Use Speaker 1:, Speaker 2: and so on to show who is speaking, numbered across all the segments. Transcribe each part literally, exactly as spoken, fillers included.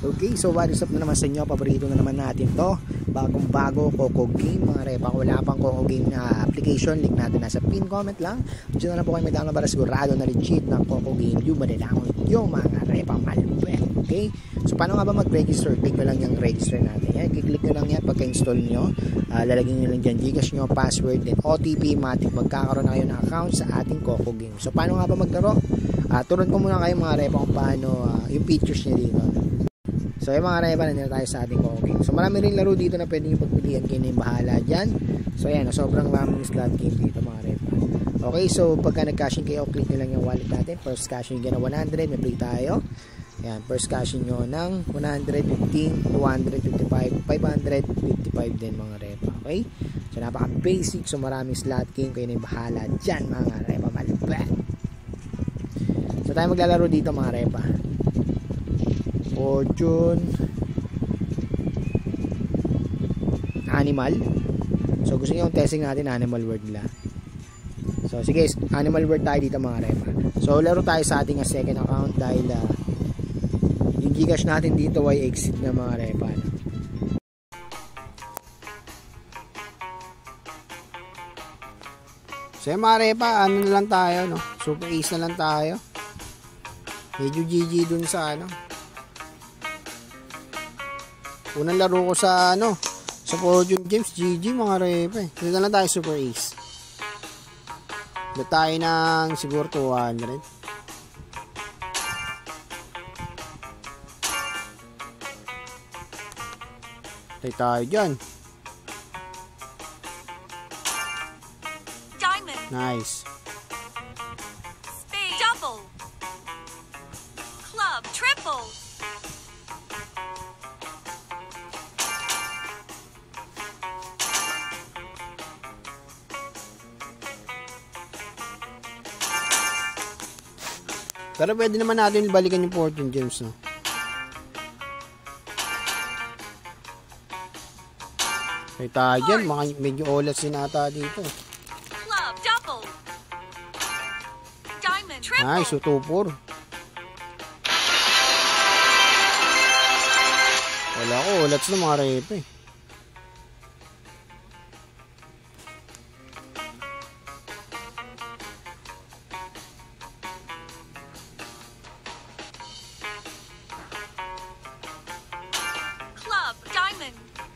Speaker 1: Okay, so what is up na naman sa inyo? Paborito na naman natin to. Bagong bago Coco Game mga repa. Kung wala pang Coco Game na application, link natin nasa pin comment lang. Diyan na po kayo may download para sigurado na legit na Coco Game yung madalangon yung mga repa malupet. Okay, so paano nga ba mag-register? Click nyo lang yung register natin. Yan, kiklik nyo lang yan pagka-install nyo. Uh, lalagyan nyo lang dyan Gcash nyo, password, then O T P, matik magkakaroon na kayo ng account sa ating Coco Game. So paano nga ba maglaro? Uh, turon ko muna kayo mga repa kung paano uh, yung features nyo dito. So yung mga repa, nandito tayo sa ating Coco Game. So marami rin laro dito na pwede nyo pagpilian, kayo na yung bahala dyan. So ayan, sobrang maraming slot game dito mga repa. Okay, so pagka nag-cashing kayo, click nyo lang yung wallet natin. First cashing nyo na one hundred, may play tayo. Ayan, first cashing nyo ng one hundred fifteen, two hundred fifty-five, five hundred fifty-five din mga repa. Okay, so napaka basic. So maraming slot game, kayo na yung bahala dyan mga repa malupet. So tayo maglalaro dito mga repa. Fortune, Animal. So gusto nyo yung testing natin Animal World nila. So sige, Animal World tayo dito mga repa. So laro tayo sa ating second account dahil uh, yung Gcash natin dito ay exit na mga repa. So yung mga repa, ano na lang tayo, no? Super ace na lang tayo. Medyo G G dun sa ano. Unang laro ko sa ano, sa Fortune Games, G G mga repa. Dito na lang tayo super ace. Dito tayo ng siguro two hundred. Tayo tayo dyan.
Speaker 2: Diamond.
Speaker 1: Nice.
Speaker 2: Spade. Double. Club. Triple.
Speaker 1: Pero pwede naman natin balikan yung Fortune Games, no? Kaya tayo dyan, mga medyo olas din ata dito.
Speaker 2: Club. Double. Diamond. Triple.
Speaker 1: Nice, so two four. Wala ko, olats na mga repa eh.
Speaker 2: Club. Diamond.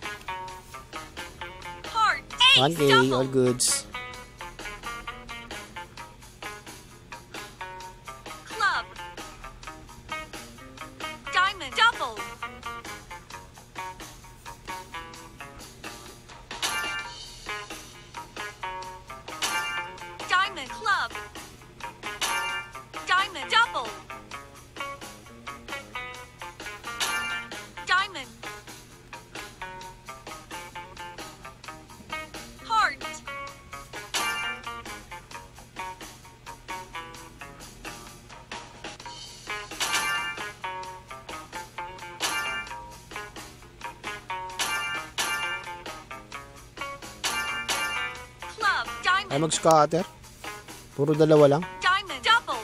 Speaker 2: Heart. Ace.
Speaker 1: one K,
Speaker 2: Double.
Speaker 1: all goods.
Speaker 2: Club. Diamond. Double. Diamond. Club. Diamond. Double. Diamond. Heart. Club. Diamond.
Speaker 1: Ay mag-scatter. Puro dalawa lang.
Speaker 2: Diamond. Double.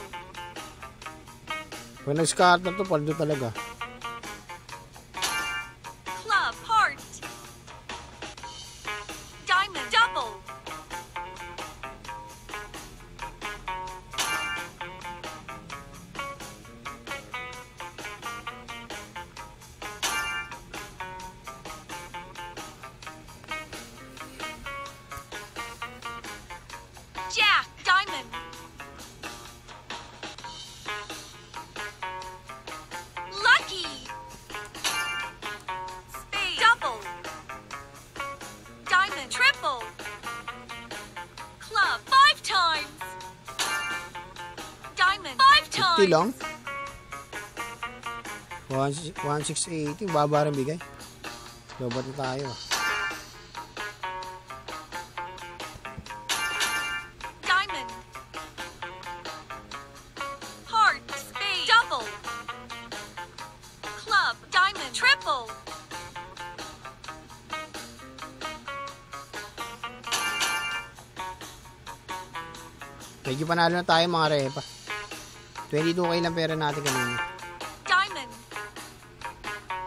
Speaker 1: Pag nag-scatter to, paldo talaga.
Speaker 2: Club. Heart. Diamond. Double. Jack. Diamond. Lucky. Spade. Double. Diamond. Triple. Club. Five times. Diamond. Five
Speaker 1: fifty
Speaker 2: times.
Speaker 1: lang. one six eighty, baba rin bigay. Lobat na tayo ah.
Speaker 2: Diamond. Heart. Spade. Double. Club. Diamond. Triple.
Speaker 1: Medyo panalo na tayo mga repa. twenty-two K lang pera natin kanina.
Speaker 2: Diamond.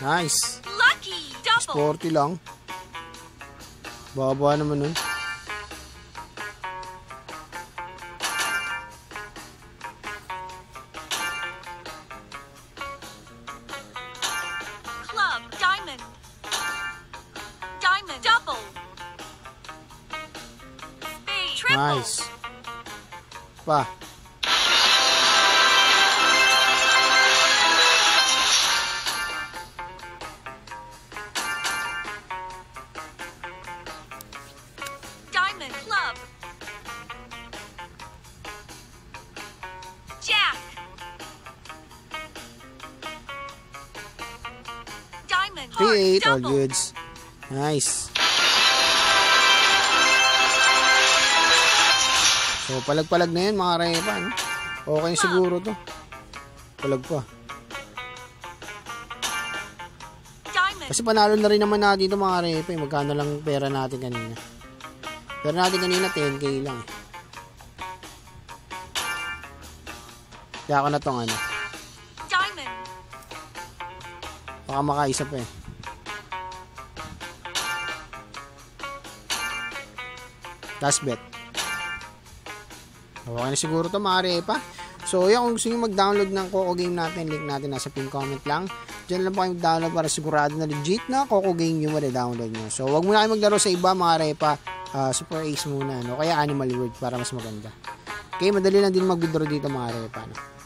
Speaker 3: Nice.
Speaker 2: Lucky. Double.
Speaker 3: forty lang. Baba naman nun.
Speaker 2: Club. Diamond. Diamond. Double. Spade. Triple.
Speaker 3: Nice. Pa.
Speaker 2: Diamond. Club. Jack. Diamond. Heart.
Speaker 3: three eight. All
Speaker 2: Double.
Speaker 3: goods. Nice. So, palag-palag na yun mga repa. No? Okay siguro to. Palag pa.
Speaker 2: Diamond.
Speaker 3: Kasi panalo na rin naman natin ito mga repa. Eh. Magkano lang pera natin kanina. Pera natin kanina ten K lang. Eh. Kaya ako na tong ano.
Speaker 2: Diamond.
Speaker 3: Baka makaisa pa eh. Last bet. Okay na siguro to mga repa. So yan, kung gusto nyo mag-download ng Coco Game natin, link natin nasa pin comment lang. Diyan lang po kayo mag-download para sigurado na legit na Coco Game yung ma-download nyo. So wag muna kayo maglaro sa iba mga repa. Uh, Super Ace muna, no? Kaya Animal World para mas maganda. Okay, madali lang din mag-withdraw dito mga repa, no?